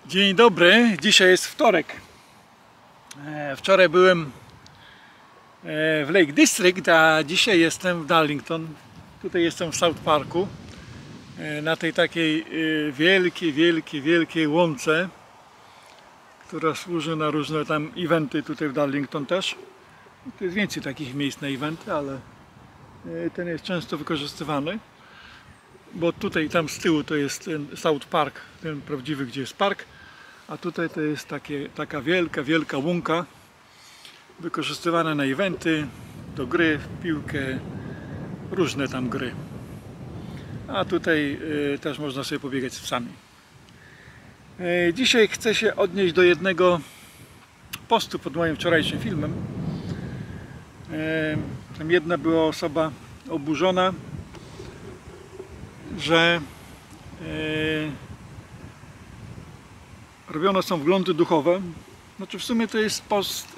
Dzień dobry, dzisiaj jest wtorek. Wczoraj byłem w Lake District, a dzisiaj jestem w Darlington. Tutaj jestem w South Parku, na tej takiej wielkiej łące, która służy na różne tam eventy tutaj w Darlington też. Tu jest więcej takich miejsc na eventy, ale ten jest często wykorzystywany. Bo tutaj, tam z tyłu to jest ten South Park, ten prawdziwy, gdzie jest park, a tutaj to jest taka wielka łąka wykorzystywana na eventy, do gry w piłkę, różne tam gry. A tutaj też można sobie pobiegać z psami. Dzisiaj chcę się odnieść do jednego postu pod moim wczorajszym filmem. Tam jedna była osoba oburzona, że robione są wglądy duchowe. Znaczy w sumie to jest post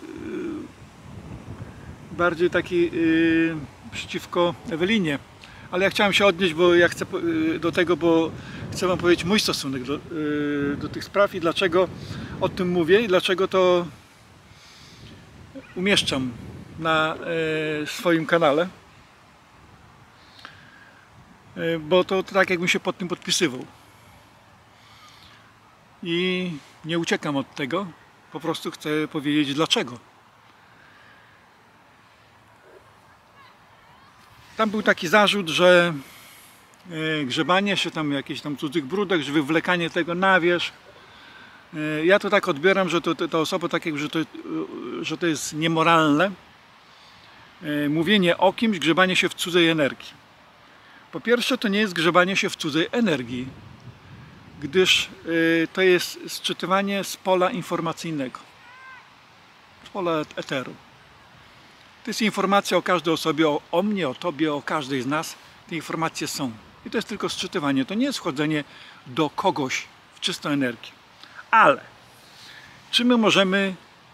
bardziej taki przeciwko Ewelinie, ale ja chciałem się odnieść, bo ja chcę do tego, bo chcę wam powiedzieć mój stosunek do tych spraw i dlaczego o tym mówię i dlaczego to umieszczam na swoim kanale. Bo to tak jakbym się pod tym podpisywał i nie uciekam od tego, po prostu chcę powiedzieć dlaczego. Tam był taki zarzut, że grzebanie się tam w jakichś tam cudzych brudach, że wywlekanie tego na wierzch. Ja to tak odbieram, że ta osoba tak jakby, że to jest niemoralne mówienie o kimś, grzebanie się w cudzej energii. Po pierwsze, to nie jest grzebanie się w cudzej energii, gdyż to jest sczytywanie z pola informacyjnego, z pola eteru. To jest informacja o każdej osobie, o mnie, o tobie, o każdej z nas. Te informacje są. I to jest tylko sczytywanie. To nie jest wchodzenie do kogoś w czystą energię. Ale czy my możemy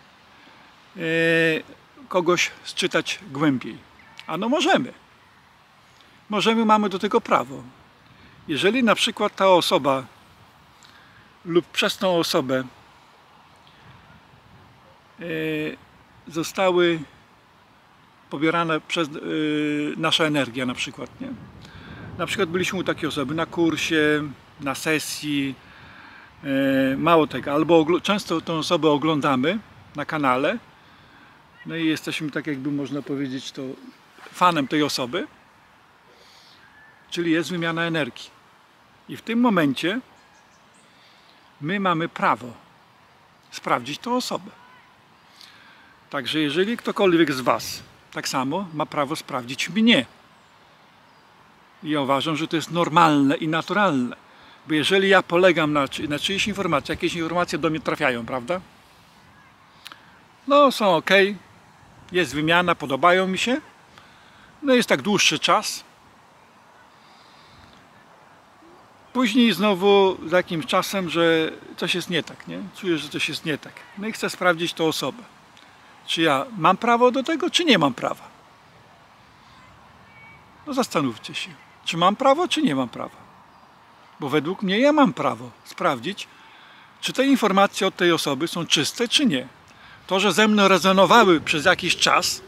kogoś sczytać głębiej? Ano możemy. Mamy do tego prawo. Jeżeli na przykład ta osoba lub przez tą osobę zostały pobierane przez nasza energia na przykład, nie? Na przykład byliśmy u takiej osoby na kursie, na sesji, mało tego, albo często tę osobę oglądamy na kanale, no i jesteśmy tak jakby można powiedzieć to fanem tej osoby, czyli jest wymiana energii. I w tym momencie my mamy prawo sprawdzić tę osobę. Także jeżeli ktokolwiek z was tak samo ma prawo sprawdzić mnie. I ja uważam, że to jest normalne i naturalne. Bo jeżeli ja polegam na czyjejś informacji, jakieś informacje do mnie trafiają, prawda? No są ok, jest wymiana, podobają mi się. No jest tak dłuższy czas. Później znowu za jakimś czasem, że coś jest nie tak, nie? Czuję, że coś jest nie tak. No i chcę sprawdzić tę osobę. Czy ja mam prawo do tego, czy nie mam prawa? No zastanówcie się. Czy mam prawo, czy nie mam prawa? Bo według mnie ja mam prawo sprawdzić, czy te informacje od tej osoby są czyste, czy nie. To, że ze mną rezonowały przez jakiś czas,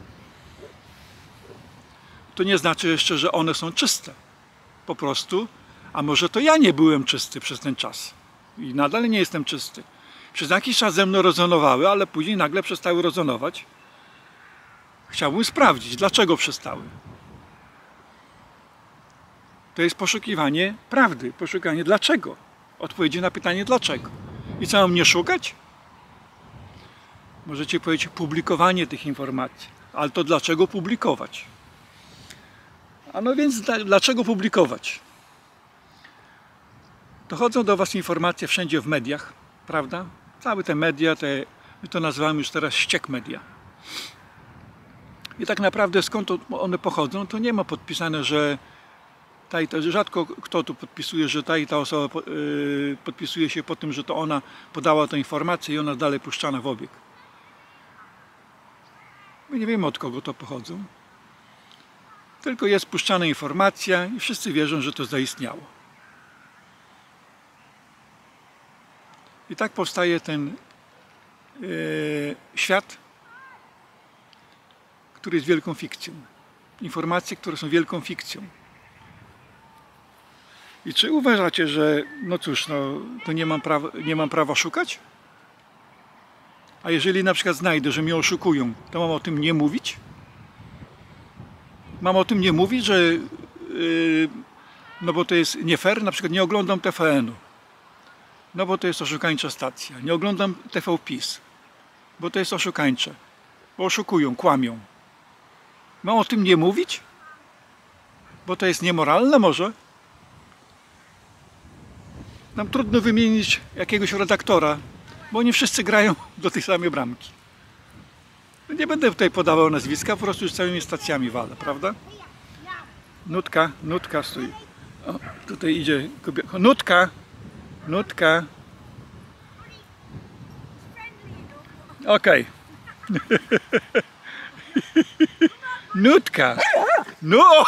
to nie znaczy jeszcze, że one są czyste. Po prostu, a może to ja nie byłem czysty przez ten czas i nadal nie jestem czysty. Przez jakiś czas ze mną rezonowały, ale później nagle przestały rezonować. Chciałbym sprawdzić, dlaczego przestały. To jest poszukiwanie prawdy, poszukiwanie dlaczego. Odpowiedzi na pytanie dlaczego. I co mam nie szukać? Możecie powiedzieć publikowanie tych informacji, ale to dlaczego publikować? A no więc dlaczego publikować? Dochodzą do was informacje wszędzie w mediach, prawda? Całe te media, my to nazywamy już teraz ściek media. I tak naprawdę skąd one pochodzą, to nie ma podpisane, że rzadko kto tu podpisuje, że ta osoba podpisuje się po tym, że to ona podała tę informację i ona dalej puszczana w obieg. My nie wiemy, od kogo to pochodzą. Tylko jest puszczana informacja i wszyscy wierzą, że to zaistniało. I tak powstaje ten świat, który jest wielką fikcją. Informacje, które są wielką fikcją. I czy uważacie, że no cóż, no, to nie mam prawa szukać? A jeżeli na przykład znajdę, że mnie oszukują, to mam o tym nie mówić? Mam o tym nie mówić, że no bo to jest nie fair, na przykład nie oglądam TVN-u, no bo to jest oszukańcza stacja. Nie oglądam TV PiS, bo to jest oszukańcze, bo oszukują, kłamią. Mam o tym nie mówić? Bo to jest niemoralne może? Nam trudno wymienić jakiegoś redaktora, bo oni wszyscy grają do tej samej bramki. Nie będę tutaj podawał nazwiska, po prostu już całymi stacjami walę, prawda? Nutka stoi. O, tutaj idzie kobieta. Nutka. Okej. Nutka. No!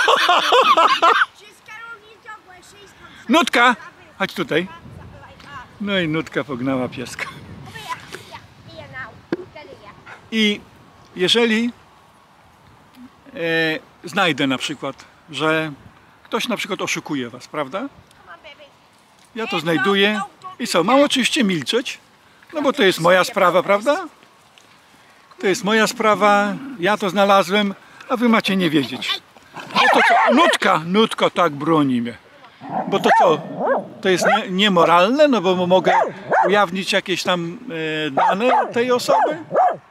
Nutka! Chodź tutaj. No i Nutka pognała pieska. I jeżeli znajdę na przykład, że ktoś na przykład oszukuje was, prawda? Ja to znajduję i co? Mam oczywiście milczeć, no bo to jest moja sprawa, prawda? To jest moja sprawa, ja to znalazłem, a wy macie nie wiedzieć. Bo to co? Nutka tak broni mnie. Bo to co? To jest niemoralne, no bo mogę ujawnić jakieś tam dane tej osoby?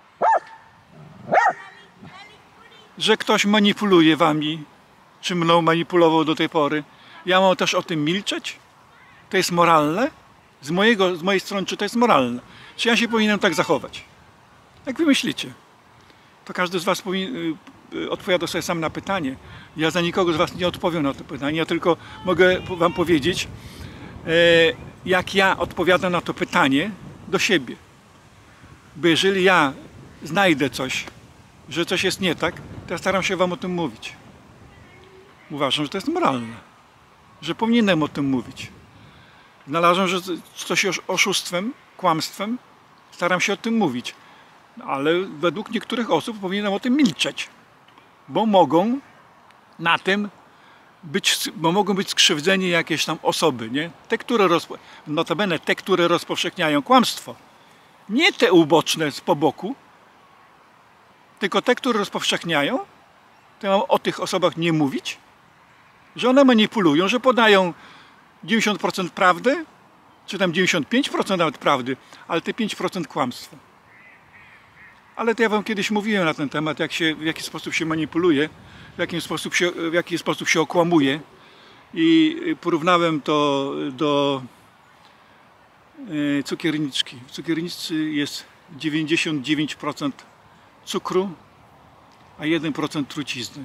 Że ktoś manipuluje wami, czy mną manipulował do tej pory. Ja mam też o tym milczeć? To jest moralne? Z mojej strony, czy to jest moralne? Czy ja się powinienem tak zachować? Jak wy myślicie? To każdy z was odpowiada sobie sam na pytanie. Ja za nikogo z was nie odpowiem na to pytanie. Ja tylko mogę wam powiedzieć, jak ja odpowiadam na to pytanie do siebie. Bo jeżeli ja znajdę coś, że coś jest nie tak, to ja staram się wam o tym mówić. Uważam, że to jest moralne. Że powinienem o tym mówić. Znalazłem, że coś jest oszustwem, kłamstwem. Staram się o tym mówić. Ale według niektórych osób powinienem o tym milczeć. Bo mogą na tym mogą być skrzywdzeni jakieś tam osoby, nie? Notabene te, które rozpowszechniają kłamstwo. Nie te uboczne z po boku, tylko te, które rozpowszechniają, to ja mam o tych osobach nie mówić, że one manipulują, że podają 90% prawdy, czy tam 95% nawet prawdy, ale te 5% kłamstwa. Ale to ja wam kiedyś mówiłem na ten temat, w jaki sposób się manipuluje, w jaki sposób się okłamuje i porównałem to do cukierniczki. W cukierniczce jest 99% cukru, a 1% trucizny.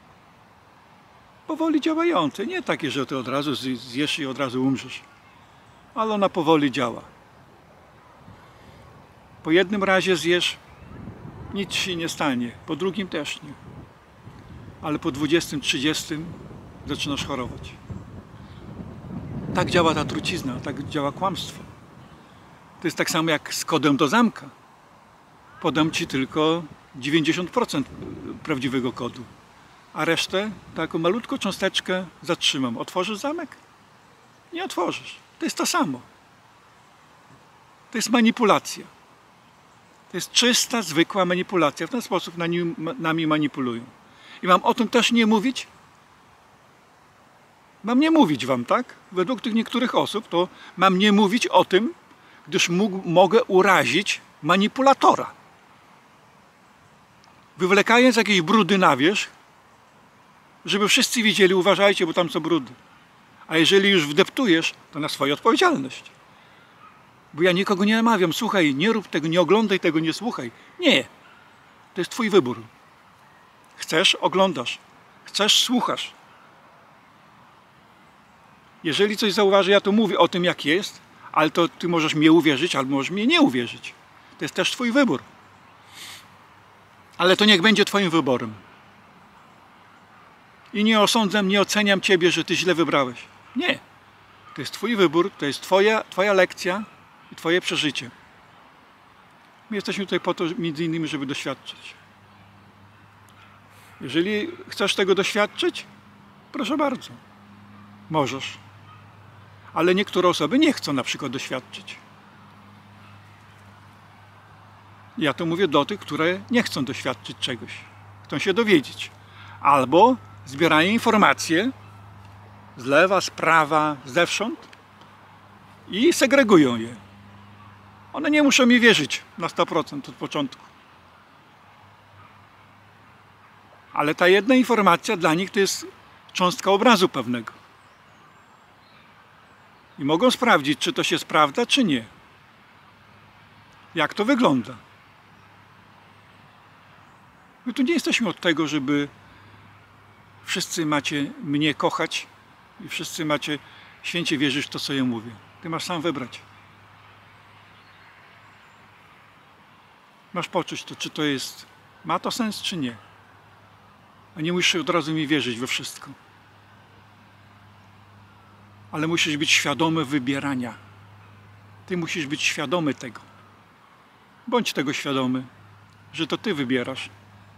Powoli działające, nie takie, że ty od razu zjesz i od razu umrzesz, ale ona powoli działa. Po jednym razie zjesz, nic się nie stanie, po drugim też nie. Ale po 20, 30 zaczynasz chorować. Tak działa ta trucizna, tak działa kłamstwo. To jest tak samo jak z kodem do zamka. Podam ci tylko 90% prawdziwego kodu, a resztę, taką malutką cząsteczkę zatrzymam. Otworzysz zamek? Nie otworzysz. To jest to samo. To jest manipulacja. To jest czysta, zwykła manipulacja. W ten sposób nami manipulują. I mam o tym też nie mówić? Mam nie mówić wam, tak? Według tych niektórych osób to mam nie mówić o tym, gdyż mogę urazić manipulatora. Wywlekając jakieś brudy na wierzch, żeby wszyscy widzieli, uważajcie, bo tam są brudy. A jeżeli już wdeptujesz, to na swoją odpowiedzialność. Bo ja nikogo nie namawiam, słuchaj, nie rób tego, nie oglądaj tego, nie słuchaj. Nie. To jest twój wybór. Chcesz, oglądasz. Chcesz, słuchasz. Jeżeli coś zauważy, ja to mówię o tym, jak jest, ale to ty możesz mnie uwierzyć, albo możesz mnie nie uwierzyć. To jest też twój wybór. Ale to niech będzie twoim wyborem. I nie osądzam, nie oceniam ciebie, że ty źle wybrałeś. Nie. To jest twój wybór, to jest twoja lekcja i Twoje przeżycie. My jesteśmy tutaj po to, między innymi, żeby doświadczyć. Jeżeli chcesz tego doświadczyć, proszę bardzo, możesz. Ale niektóre osoby nie chcą na przykład doświadczyć. Ja to mówię do tych, które nie chcą doświadczyć czegoś. Chcą się dowiedzieć. Albo zbierają informacje z lewa, z prawa, zewsząd i segregują je. One nie muszą mi wierzyć na 100% od początku. Ale ta jedna informacja dla nich to jest cząstka obrazu pewnego. I mogą sprawdzić, czy to się sprawdza, czy nie. Jak to wygląda. My tu nie jesteśmy od tego, żeby wszyscy macie mnie kochać i wszyscy macie święcie wierzyć w to, co ja mówię. Ty masz sam wybrać. Masz poczuć to, czy to jest, ma to sens, czy nie. A nie musisz od razu mi wierzyć we wszystko. Ale musisz być świadomy wybierania. Ty musisz być świadomy tego. Bądź tego świadomy, że to Ty wybierasz.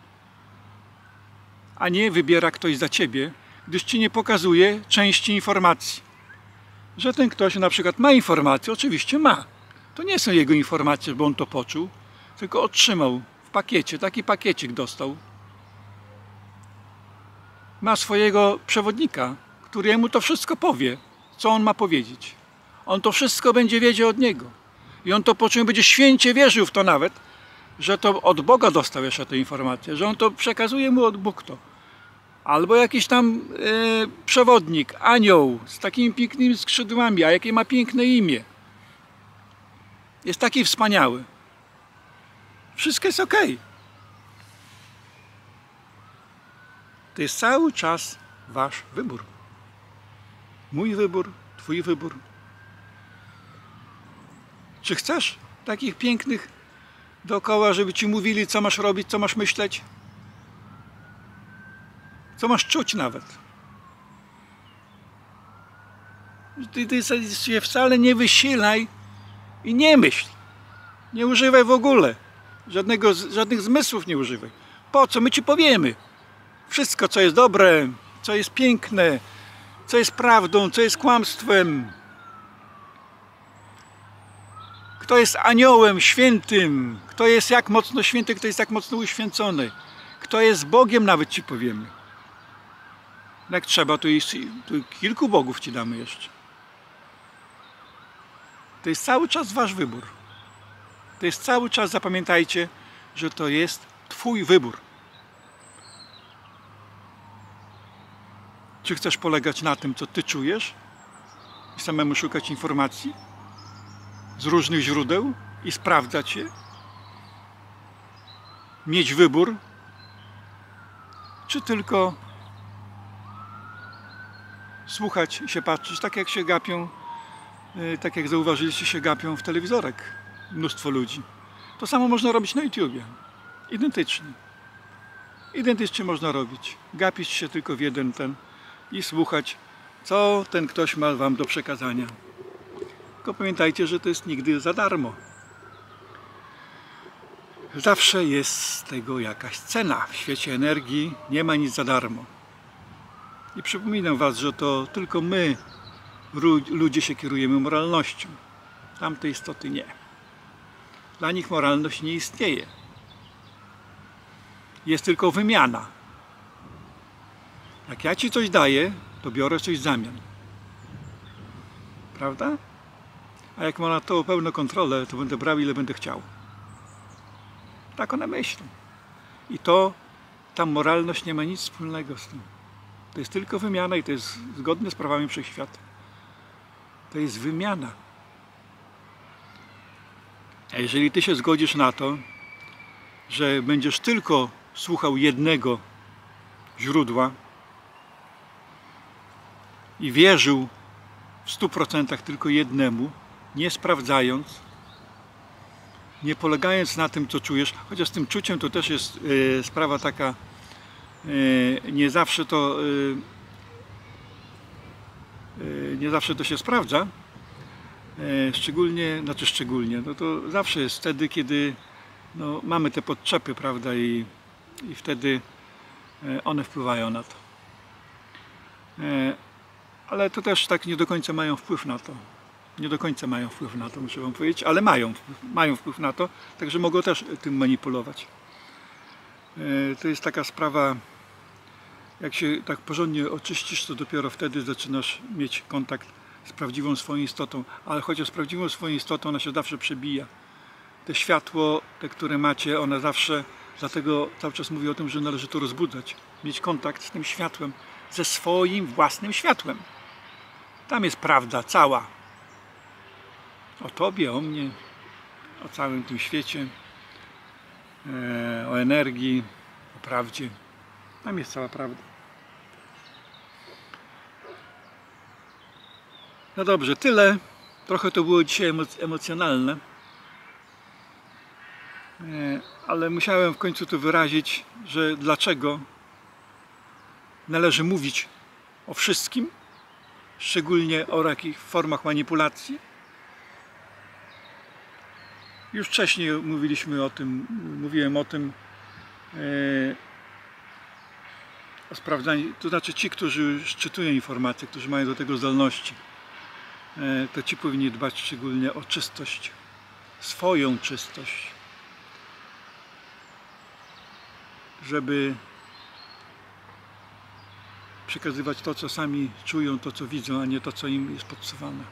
A nie wybiera ktoś za Ciebie, gdyż Ci nie pokazuje części informacji. Że ten ktoś na przykład ma informacje, oczywiście ma. To nie są jego informacje, bo on to poczuł, tylko otrzymał w pakiecie, taki pakiecik dostał. Ma swojego przewodnika, który jemu to wszystko powie, co on ma powiedzieć. On to wszystko będzie wiedział od niego. I on to po czym będzie święcie wierzył w to nawet, że to od Boga dostał jeszcze tę informację, że on to przekazuje mu od Bóg to. Albo jakiś tam przewodnik, anioł z takimi pięknymi skrzydłami, a jakie ma piękne imię. Jest taki wspaniały. Wszystko jest ok. To jest cały czas wasz wybór. Mój wybór, twój wybór. Czy chcesz takich pięknych dookoła, żeby ci mówili, co masz robić, co masz myśleć? Co masz czuć nawet? Ty się wcale nie wysilaj i nie myśl. Nie używaj w ogóle. Żadnych zmysłów nie używaj. Po co? My ci powiemy. Wszystko, co jest dobre, co jest piękne, co jest prawdą, co jest kłamstwem. Kto jest aniołem świętym, kto jest jak mocno święty, kto jest jak mocno uświęcony. Kto jest Bogiem, nawet ci powiemy. Jak trzeba, to kilku bogów ci damy jeszcze. To jest cały czas wasz wybór. To jest cały czas, zapamiętajcie, że to jest twój wybór. Czy chcesz polegać na tym, co ty czujesz i samemu szukać informacji z różnych źródeł i sprawdzać je? Mieć wybór? Czy tylko słuchać i się patrzeć, tak jak się gapią, tak jak zauważyliście, się gapią w telewizorek mnóstwo ludzi. To samo można robić na YouTubie. Identycznie. Identycznie można robić. Gapić się tylko w jeden ten i słuchać, co ten ktoś ma wam do przekazania. Tylko pamiętajcie, że to jest nigdy za darmo. Zawsze jest z tego jakaś cena. W świecie energii nie ma nic za darmo. I przypominam was, że to tylko my, ludzie, się kierujemy moralnością. Tamte istoty nie. Dla nich moralność nie istnieje. Jest tylko wymiana. Jak ja ci coś daję, to biorę coś w zamian. Prawda? A jak ma na to pełną kontrolę, to będę brał, ile będę chciał. Tak one myślą. I ta moralność nie ma nic wspólnego z tym. To jest tylko wymiana i to jest zgodne z prawami wszechświata. To jest wymiana. A jeżeli ty się zgodzisz na to, że będziesz tylko słuchał jednego źródła i wierzył w 100% tylko jednemu, nie sprawdzając, nie polegając na tym, co czujesz, chociaż z tym czuciem to też jest sprawa taka, nie zawsze to się sprawdza, Szczególnie, no to zawsze jest wtedy, kiedy no, mamy te podczepy, prawda, i wtedy one wpływają na to. Ale to też tak nie do końca mają wpływ na to. Nie do końca mają wpływ na to, muszę wam powiedzieć, ale mają wpływ na to, także mogą też tym manipulować. To jest taka sprawa, jak się tak porządnie oczyścisz, to dopiero wtedy zaczynasz mieć kontakt z prawdziwą swoją istotą, ale chociaż z prawdziwą swoją istotą ona się zawsze przebija. Te światło, te, które macie, one zawsze, dlatego cały czas mówię o tym, że należy to rozbudzać, mieć kontakt z tym światłem, ze swoim własnym światłem. Tam jest prawda cała. O Tobie, o mnie, o całym tym świecie, o energii, o prawdzie. Tam jest cała prawda. No dobrze, tyle. Trochę to było dzisiaj emocjonalne. Ale musiałem w końcu to wyrazić, że dlaczego należy mówić o wszystkim, szczególnie o jakich formach manipulacji. Już wcześniej mówiłem o tym, o sprawdzaniu, to znaczy ci, którzy już czytują informacje, którzy mają do tego zdolności, to ci powinni dbać szczególnie o czystość, swoją czystość, żeby przekazywać to, co sami czują, to, co widzą, a nie to, co im jest podsuwane.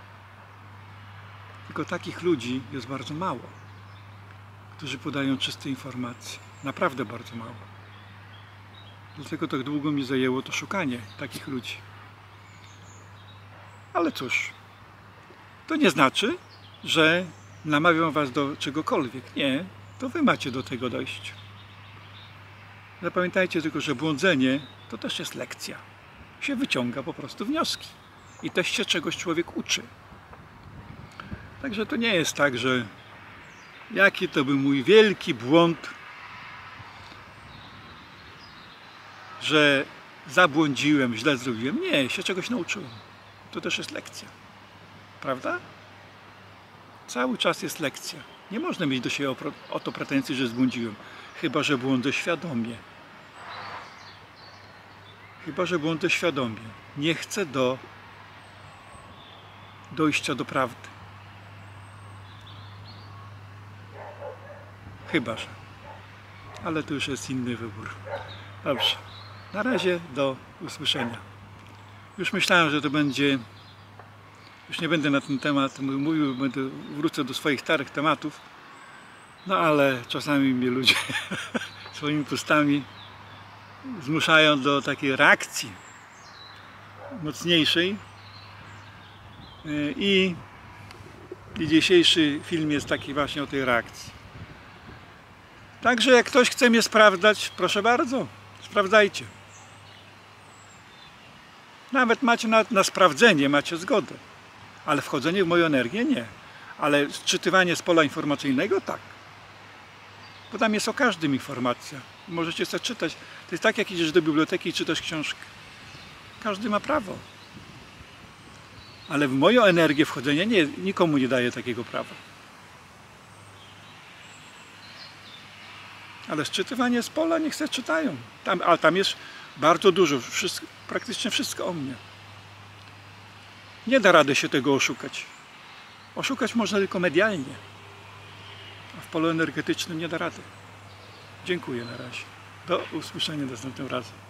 Tylko takich ludzi jest bardzo mało, którzy podają czyste informacje. Naprawdę bardzo mało. Dlatego tak długo mi zajęło to szukanie takich ludzi. Ale cóż, to nie znaczy, że namawiam was do czegokolwiek. Nie, to wy macie do tego dojść. Zapamiętajcie tylko, że błądzenie to też jest lekcja. Się wyciąga po prostu wnioski. I też się czegoś człowiek uczy. Także to nie jest tak, że jaki to był mój wielki błąd, że zabłądziłem, źle zrobiłem. Nie, się czegoś nauczyłem. To też jest lekcja. Prawda? Cały czas jest lekcja. Nie można mieć do siebie o to pretensji, że zbłądziłem. Chyba że błądzę świadomie. Chyba że błądzę świadomie. Nie chcę do dojścia do prawdy. Chyba że. Ale to już jest inny wybór. Dobrze. Na razie do usłyszenia. Już myślałem, że to będzie... Już nie będę na ten temat mówił, wrócę do swoich starych tematów. No ale czasami mnie ludzie swoimi postami zmuszają do takiej reakcji mocniejszej. I dzisiejszy film jest taki właśnie o tej reakcji. Także jak ktoś chce mnie sprawdzać, proszę bardzo, sprawdzajcie. Nawet macie na sprawdzenie, macie zgodę. Ale wchodzenie w moją energię nie. Ale czytywanie z pola informacyjnego tak. Bo tam jest o każdym informacja. Możecie sobie czytać. To jest tak, jak idziesz do biblioteki i czytasz książkę. Każdy ma prawo. Ale w moją energię wchodzenie nie, nikomu nie daje takiego prawa. Ale czytywanie z pola niech se czytają. Ale tam jest bardzo dużo, praktycznie wszystko o mnie. Nie da rady się tego oszukać. Oszukać można tylko medialnie. A w polu energetycznym nie da rady. Dziękuję na razie. Do usłyszenia następnym razem.